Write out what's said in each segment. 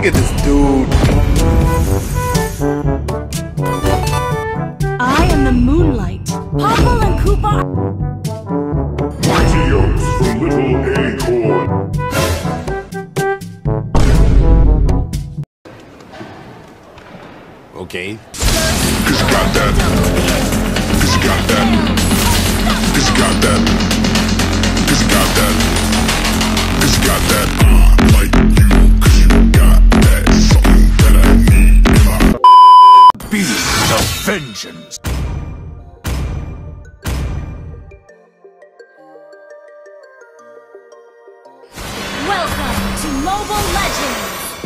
Look at this dude. I am the moonlight. Popple and Koopa. Mighty oaks from Little Acorn. Okay. Cause got that. Cause got that. Cause got that. Cause got that. Cause got that. Like you, cause you got that. Something that I need in my beast of vengeance. Welcome to Mobile Legends.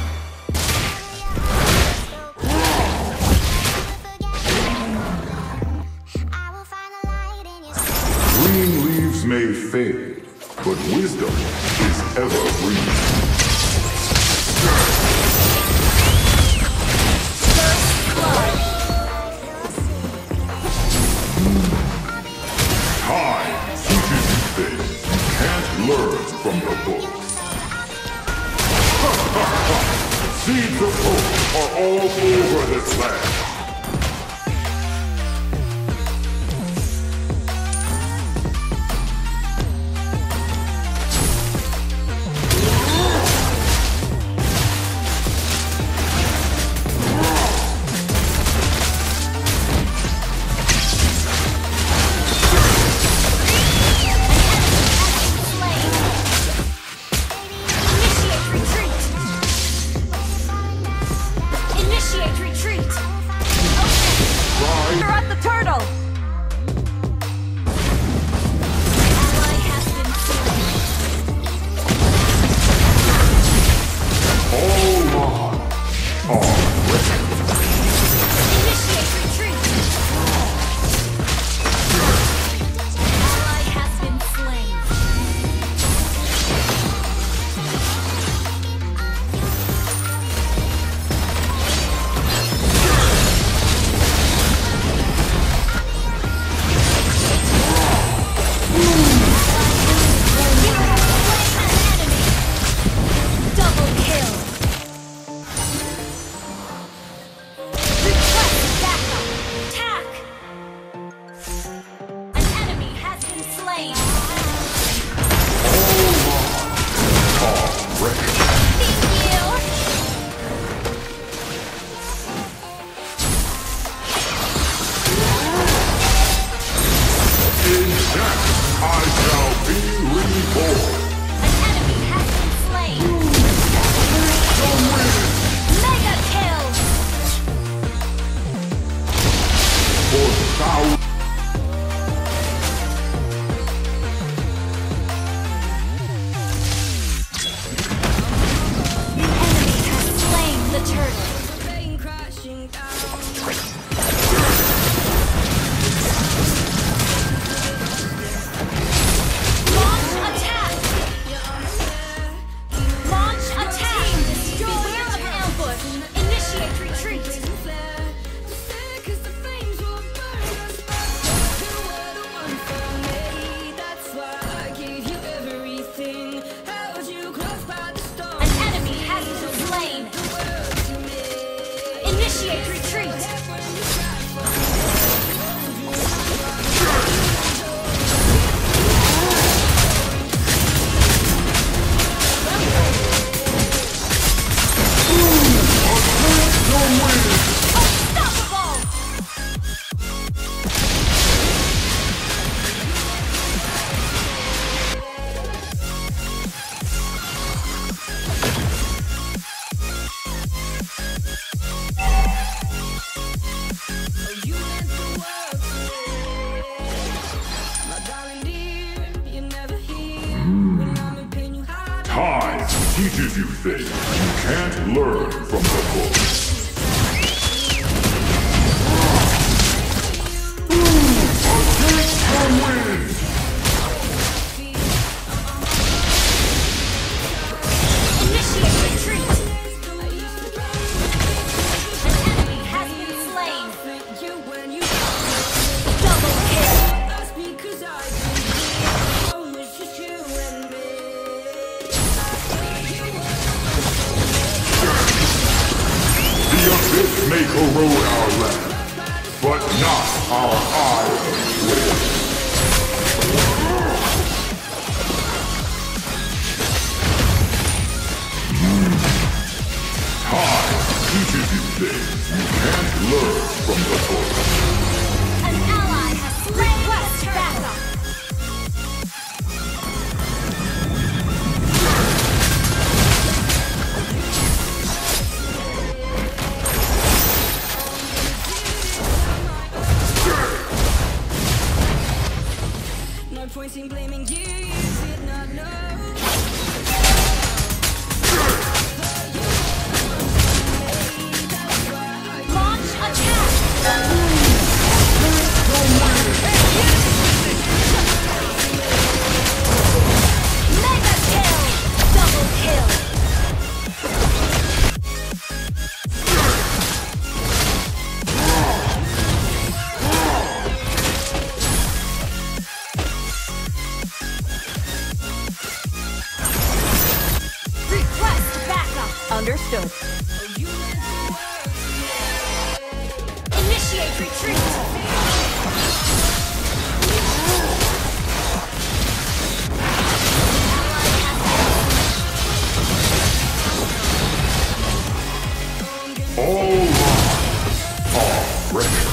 Green leaves may fade, but wisdom is evergreen. Time teaches you things you can't learn from the books. Seeds of hope are all over this land. Time teaches you things you can't learn from the books. This may corrode our land, but not our iron will. Time teaches you things you can't learn from the book. An ally has slain West backup. No point in blaming you, you did not know. Launch attack. Mega kill. Double kill. Request backup. Understood. Initiate retreat. All lines are ready.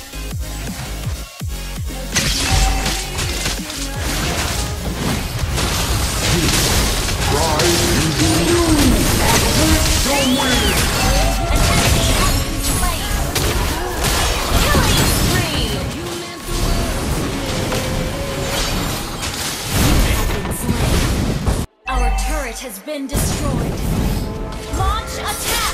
Try into you. Don't win. An enemy has been slain. Killing spree. You have been slain. Our turret has been destroyed. Launch attack.